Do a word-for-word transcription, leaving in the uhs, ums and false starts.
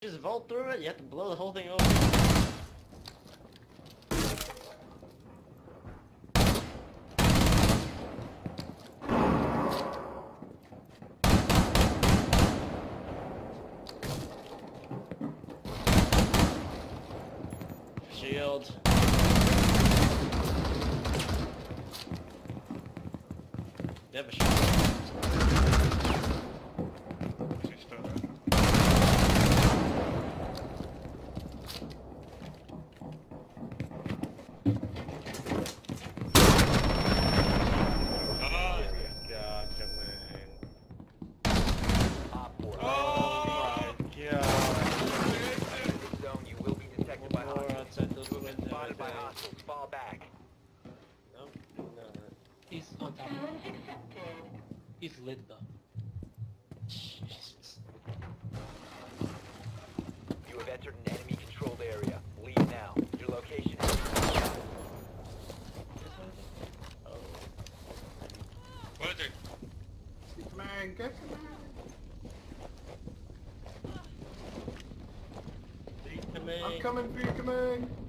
Just vault through it? You have to blow the whole thing open. Shield. They have a shield. Fall back. Nope, no. He's on top. He's lit though. Jesus. You have entered an enemy controlled area. Leave now. Your location is... Oh. What is it? Man, get him, Come man. I'm in. coming for you, come on.